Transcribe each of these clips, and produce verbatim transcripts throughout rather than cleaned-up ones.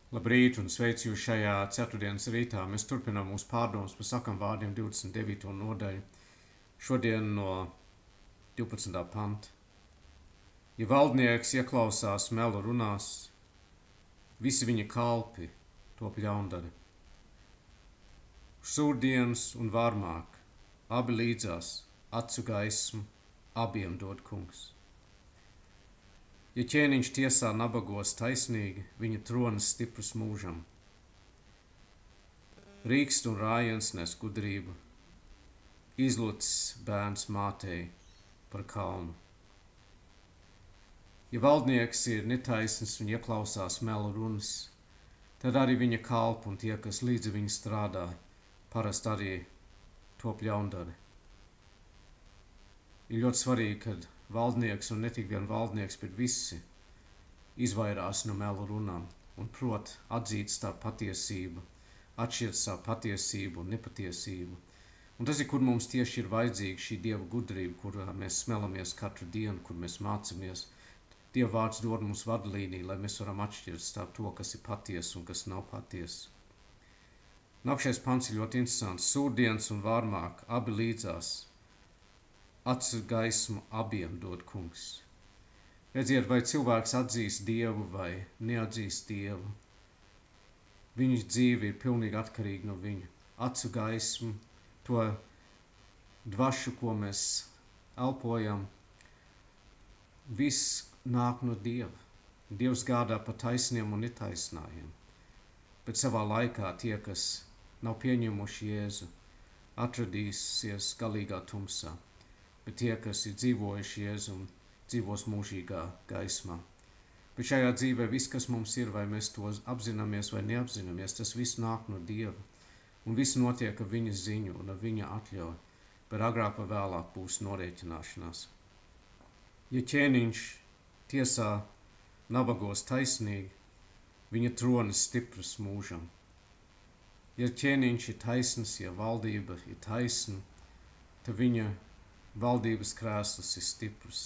Labrīt un sveicu jūs šajā ceturtdienas rītā. Mēs turpinām mūsu pārdomas par sakam vārdiem divdesmit devīto nodaļu. Šodien no divpadsmitā panta. Ja valdnieks ieklausās melu runās, visi viņa kalpi top ļaundari. Sūrdienas un vārmāk, abi līdzās, acu gaismu, abiem dod kungs. Ja ķēniņš tiesā nabagos taisnīgi, viņa tronis stiprs mūžam. Rīkst un rājiens nes gudrību, izlucis bērns mātei par kalnu. Ja valdnieks ir netaisns un ieklausās melu runas, tad arī viņa kalpi un tie, kas līdzi viņa strādā, parasti arī top ļaundari. Ir ļoti svarīgi, kad valdnieks un ne tik vien valdnieks, bet visi izvairās no melu runām un prot atzīt savu patiesību, atšķirt savu patiesību un nepatiesību. Un tas ir, kur mums tieši ir vajadzīga šī Dieva gudrība, kurā mēs smelamies katru dienu, kur mēs mācamies. Dieva vārds dod mums vadlīniju, lai mēs varam atšķirt starp to, kas ir patiesa un kas nav patiesa. Nākamais pants ir ļoti interesants. Sūrdienas un vārmāk, abi līdzās, acu gaismu abiem dod kungs. Redziet, vai cilvēks atzīst Dievu vai neatzīst Dievu. Viņa dzīve ir pilnīgi atkarīga no viņa. Acu gaismu, to dvašu, ko mēs elpojam, viss nāk no Dieva. Dievs gādā par taisniem un netaisnājiem. Bet savā laikā tie, kas nav pieņemuši Jēzu, atradīsies galīgā tumsā. Bet tie, kas ir dzīvojuši Jēzu, dzīvos mūžīgā gaismā. Bet šajā dzīvē viss, kas mums ir, vai mēs to apzināmies vai neapzināmies, tas viss nāk no Dieva. Un viss notiek ar viņa ziņu un ar viņa atļauju, bet agrāk vai vēlāk būs norēķināšanās. Ja ķēniņš tiesā nabagos taisnīgi, viņa tronis stiprs mūžam. Ja ķēniņš ir taisns, ja valdība ir taisna, tad viņa valdības krēsls ir stiprs.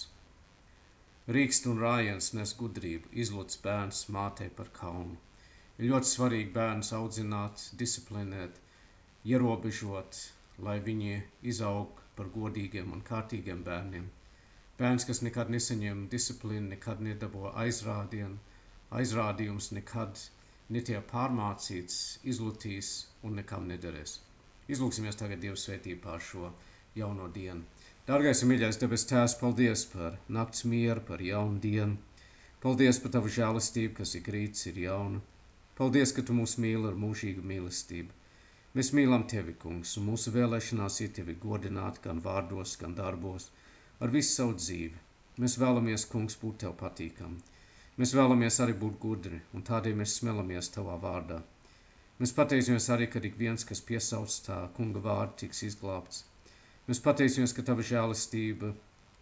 Rīkst un rājiens nes gudrību, izlucis bērns mātei par kalnu. Ir ļoti svarīgi bērnus audzināt, disciplinēt, ierobežot, lai viņi izaug par godīgiem un kārtīgiem bērniem. Bērns, kas nekad nesaņem disciplīnu, nekad nedabo aizrādienu, aizrādījums, nekad netiek pārmācīts, izlutīs un nekam nederēs. Izlūksimies tagad Dievu svētību pār šo jauno dienu. Dārgais un mīļais debes Tēvs, paldies par nakts mieru, par jaunu dienu. Paldies par tavu žēlistību, kas ik rīts ir jauna. Paldies, ka tu mūs mīli ar mūžīgu mīlestību. Mēs mīlam tevi, kungs, un mūsu vēlēšanās ir tevi godināt gan vārdos, gan darbos, ar visu savu dzīvi. Mēs vēlamies, kungs, būt tev patīkam. Mēs vēlamies arī būt gudri, un tādēļ mēs smelamies tavā vārdā. Mēs pateicamies arī, ka ik viens, kas piesauc tā kunga vārdu, tiks izglābts. Mēs pateicamies, ka tava žēlistība,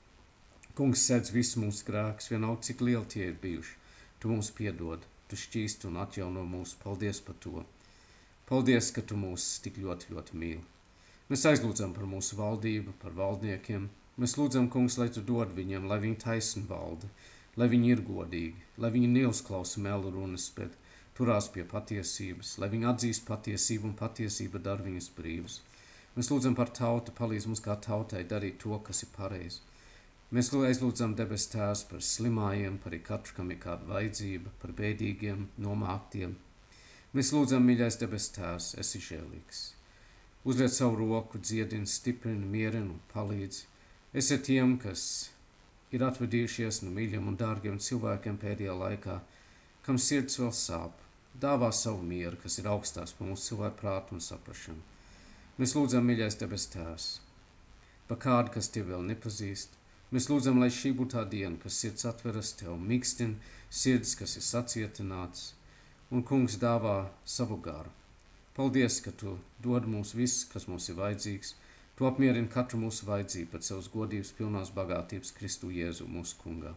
kungs, sedz visu mūsu grēkus, vienalga, cik lieli tie ir bijuši. Tu mums piedod, tu šķīsti un atjauno mūs. Paldies par to. Paldies, ka tu mūs tik ļoti, ļoti mīli. Mēs aizlūdzam par mūsu valdību, par valdniekiem. Mēs lūdzam, kungs, lai tu dod viņiem, lai viņi taisni valda, lai viņi ir godīgi, lai viņi neuzklausa melu runas, bet turās pie patiesības, lai viņi atzīst patiesību un patiesība dar viņus brīvus. Mēs lūdzam par tautu, palīdz mums kā tautai darīt to, kas ir pareizi. Mēs aizlūdzam debes Tēvs par slimājiem, par katru, kam ir kāda vajadzība, par bēdīgiem, nomāktiem. Mēs lūdzam, mīļais debes Tēvs, esi žēlīgs. Uzliec savu roku, dziedini, stiprini, mierini un palīdzi. Esi tiem, kas ir atvadījušies no mīļiem un dārgiem cilvēkiem pēdējā laikā, kam sirds vēl sāp. Dāvā savu mieru, kas ir augstās par mūsu cilvēku prātu un saprašanu. Mēs lūdzam, mīļais debes Tēvs, par kādu, kas tevi vēl nepazīst. Mēs lūdzam, lai šī būtu tā diena, kas sirds atveras tev, mikstina sirds, kas ir sacietināts, un kungs dāvā savu garu. Paldies, ka tu dod mums viss, kas mums ir vajadzīgs. Tu apmierini katru mūsu vajadzību pēc savas godības pilnās bagātības Kristu Jēzu mūsu kungā.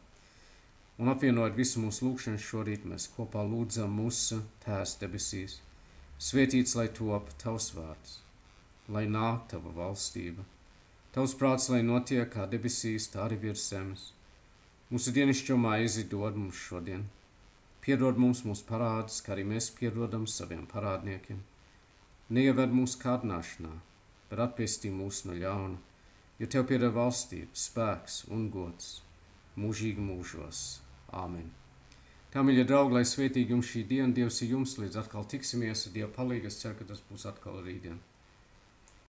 Un apvienojot visu mūsu lūgšanu šorīt, mēs kopā lūdzam mūsu Tēvs debesīs. Svētīts, lai top tavs vārds. Lai nāk tava valstība. Tavs prāts, lai notiek kā debesīs, tā arī virs zemes. Mūsu dienascho maizi dod mums šodien, Piedod mums mūsu parādus, kā arī mēs piedodam saviem parādniekiem. Neieved mūsu kārdināšanā, bet atpestī mūs no ļauna, jo Tev pieder valstība, spēks un gods mūžīgi mūžos. Āmen. Tā, mīļie draugi, lai svētīgi jums šī diena, Dievs ir jums, līdz atkal tiksimies ar Dievu palīgu. Es ceru, ka tas būs atkal rītdien.